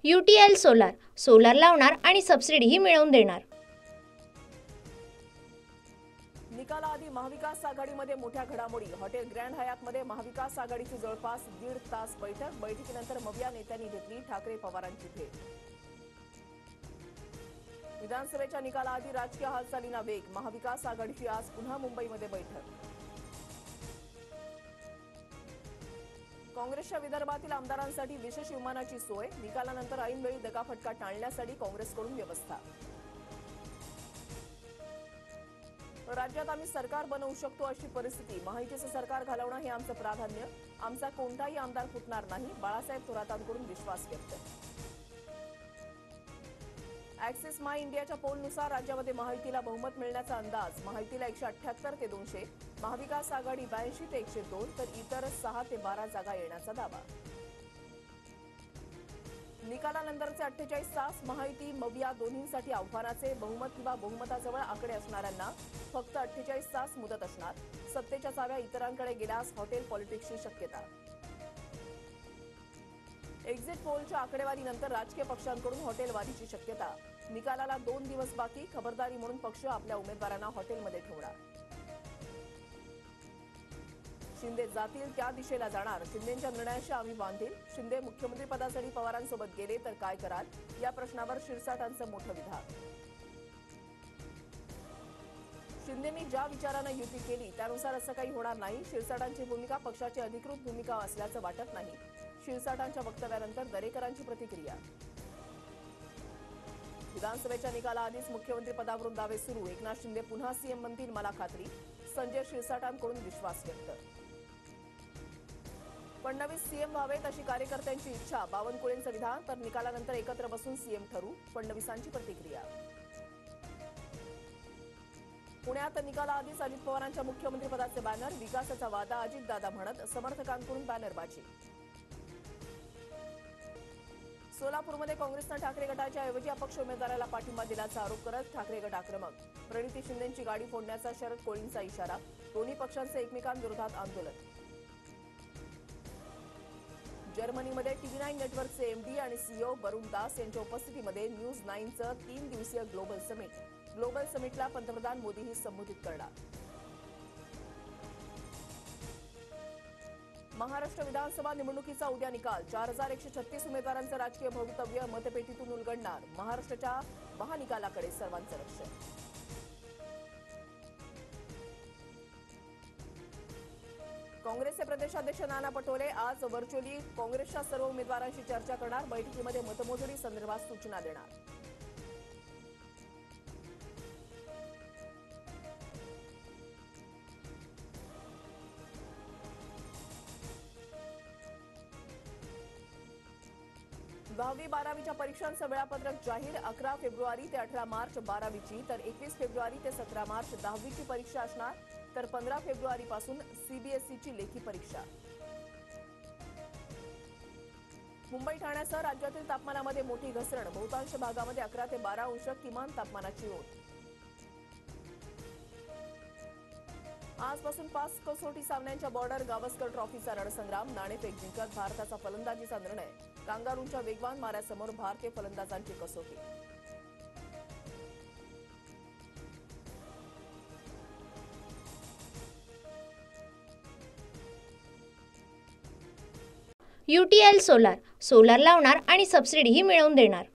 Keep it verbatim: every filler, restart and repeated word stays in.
UTL solar solar लावणार आणि सबसिडीही मिळवून देणार। निकालाआधी महाविकास आघाडीमध्ये मोठ्या घडामोडी। हॉटेल ग्रँड हयातमध्ये महाविकास आघाडीची जवळपास दीड तास बैठक। बैठकीनंतर मविया नेत्यांनी घेतली ठाकरे पवारांची भेट। विधानसभेच्या निकालाआधी राजकीय हालचालींना वेग। महाविकास आघाडीची आज पुन्हा मुंबईमध्ये बैठक। काँग्रेसच्या विदर्भातील आमदारांसाठी विशेष विमानाची सोय। निकालानंतर ऐनवेळी दगाफटका टाळण्यासाठी काँग्रेसकडून व्यवस्था। राज्यात आम्ही सरकार बनवू शकतो अशी परिस्थिती। महायुतीचं सरकार घालवणं हे आमचं प्राधान्य। आमचा कोणताही आमदार फुटणार नाही। बाळासाहेब थोरातांकडून विश्वास व्यक्त। ऍक्सिस माय इंडियाच्या पोलनुसार राज्यामध्ये महायुतीला बहुमत मिळण्याचा अंदाज। महायुतीला एकशे अठ्ठ्याहत्तर ते दोनशे, महाविकास आघाडी ब्याऐंशी ते एकशे दोन, तर इतर सहा ते बारा जागा येण्याचा दावा। निकालानंतरचे अठ्ठेचाळीस तास महायुती मविया दोन्हींसाठी आव्हानाचे। बहुमत किंवा बहुमताजवळ आकडे असणाऱ्यांना फक्त अठ्ठेचाळीस तास मुदत असणार। सत्तेच्या चाव्या इतरांकडे गेल्यास हॉटेल पॉलिटिक्सची शक्यता। एक्झिट पोलच्या आकडेवारीनंतर राजकीय पक्षांकडून हॉटेलवारीची शक्यता। निकालाला दोन दिवस बाकी। खबरदारी म्हणून पक्ष आपल्या उमेदवारांना हॉटेलमध्ये ठेवणार। शिंदे जातील त्या दिशेला जाणार। शिंदेंच्या निर्णयाशी आम्ही बांधील। शिंदे मुख्यमंत्री पदासाठी पवारांसोबत गेले तर काय कराल, या प्रश्नावर शिरसाटांचं मोठं विधान। शिंदेंनी ज्या विचारानं युती केली त्यानुसार असं काही होणार नाही। शिरसाटांची भूमिका पक्षाची अधिकृत भूमिका असल्याचं वाटत नाही। शिरसाटांच्या वक्तव्यानंतर दरेकरांची प्रतिक्रिया। विधानसभेच्या निकालाआधीच मुख्यमंत्री पदावरून दावे सुरू। एकनाथ शिंदे पुन्हा सीएम बनतील मला खात्री। संजय शिरसाटांकडून विश्वास व्यक्त। फडणवीस सीएम व्हावेत अशी कार्यकर्त्यांची इच्छा। बावनकुळेंचं विधान। तर निकालानंतर एकत्र बसून सीएम ठरू, फडणवीसांची प्रतिक्रिया। पुण्यात निकालाआधीच अजित पवारांच्या मुख्यमंत्रीपदाचे बॅनर। विकासाचा वादा अजितदादा म्हणत समर्थकांकडून बॅनरबाजी। सोलापूरमध्ये काँग्रेसनं ठाकरे गटाच्या ऐवजी अपक्ष उमेदवाराला पाठिंबा दिल्याचा आरोप करत ठाकरे गट आक्रमक। प्रणिती शिंदेंची गाडी फोडण्याचा शरद कोळींचा इशारा। दोन्ही पक्षांचे एकमेकांविरोधात आंदोलन। जर्मनीमध्ये टीव्ही नाईन नेटवर्कचे एमडी आणि सीईओ वरुण दास यांच्या उपस्थितीमध्ये न्यूज नाईनचं तीन दिवसीय ग्लोबल समिट। ग्लोबल समिटला पंतप्रधान मोदीही संबोधित करणार। महाराष्ट्र विधानसभा निवडणुकीचा उद्या निकाल। चार हजार एकशे छत्तीस उमेदवारांचं राजकीय भवितव्य मतपेटीतून उलगडणार। महाराष्ट्राच्या महानिकालाकडे सर्वांचं लक्ष। काँग्रेसचे प्रदेशाध्यक्ष नाना पटोले आज व्हर्च्युअली काँग्रेसच्या सर्व उमेदवारांशी चर्चा करणार। बैठकीमध्ये मतमोजणी संदर्भात सूचना देणार। दहावी बारावीच्या परीक्षांचं वेळापत्रक जाहीर। अकरा फेब्रुवारी ते अठरा मार्च बारावीची, तर एकवीस फेब्रुवारी ते सतरा मार्च दहावीची परीक्षा असणार। तर पंधरा फेब्रुवारी पासून सीबीएसईची लेखी परीक्षा। मुंबई ठाण्यासह राज्यातील तापमानामध्ये मोठी घसरण। बहुतांश भागामध्ये अकरा ते बारा अंश किमान तापमानाची ओढ। आजपासून पाच कसोटी सामन्यांच्या बॉर्डर गावस्कर ट्रॉफीचा रणसंग्राम। नाणेफेक जिंकत भारताचा फलंदाजीचा निर्णय। कांगारूंच्या वेगवान माऱ्यासमोर भारतीय फलंदाजांची कसोटी। यूटीएल सोलार सोलार लावणार आणि सबसिडीही मिळवून देणार।